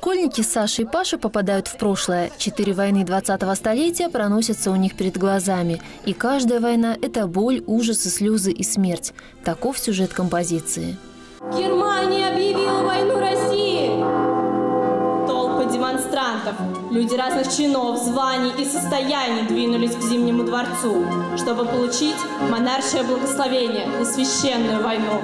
Школьники Саша и Паша попадают в прошлое. 4 войны 20-го столетия проносятся у них перед глазами. И каждая война – это боль, ужасы, слезы и смерть. Таков сюжет композиции. Германия объявила войну России. Толпы демонстрантов, люди разных чинов, званий и состояний двинулись к Зимнему дворцу, чтобы получить монаршее благословение на священную войну.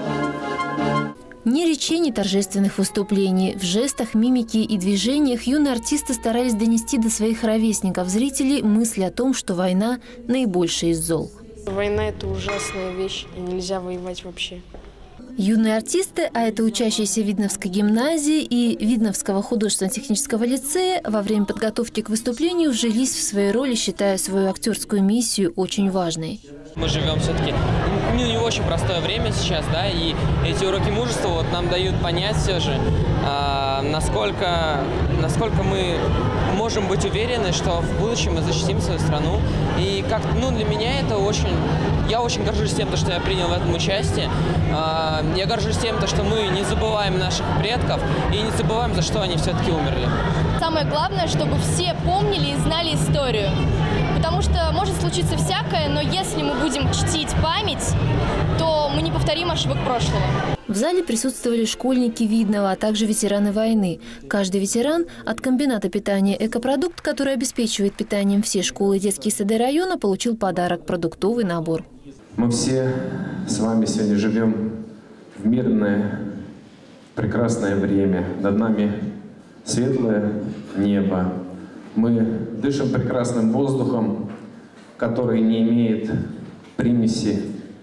Ни речей, ни торжественных выступлений. В жестах, мимике и движениях юные артисты старались донести до своих ровесников, зрителей, мысль о том, что война – наибольшая из зол. Война – это ужасная вещь, и нельзя воевать вообще. Юные артисты, а это учащиеся Видновской гимназии и Видновского художественно-технического лицея, во время подготовки к выступлению вжились в свои роли, считая свою актерскую миссию очень важной. Мы живем все-таки не очень простое время сейчас, да, и эти уроки мужества вот нам дают понять все же, насколько мы можем быть уверены, что в будущем мы защитим свою страну. И как, для меня это я очень горжусь тем, что я принял в этом участие. Я горжусь тем, что мы не забываем наших предков и не забываем, за что они все-таки умерли. Самое главное, чтобы все помнили и знали историю. Потому что может случиться всякое, но если мы будем чтить память, то мы не повторим ошибок прошлого. В зале присутствовали школьники Видного, а также ветераны войны. Каждый ветеран от комбината питания «Экопродукт», который обеспечивает питанием все школы и детские сады района, получил подарок – продуктовый набор. Мы все с вами сегодня живем в мирное, прекрасное время. Над нами светлое небо. Мы дышим прекрасным воздухом, который не имеет примеси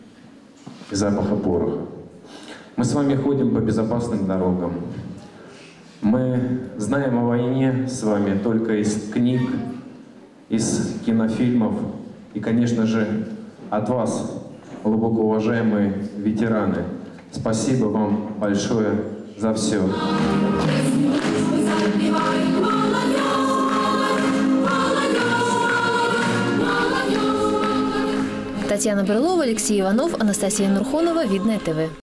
и запаха пороха. Мы с вами ходим по безопасным дорогам. Мы знаем о войне с вами только из книг, из кинофильмов и, конечно же, от вас, глубоко уважаемые ветераны. Спасибо вам большое за все. Татьяна Брылова, Алексей Иванов, Анастасия Нурхонова, Видное ТВ.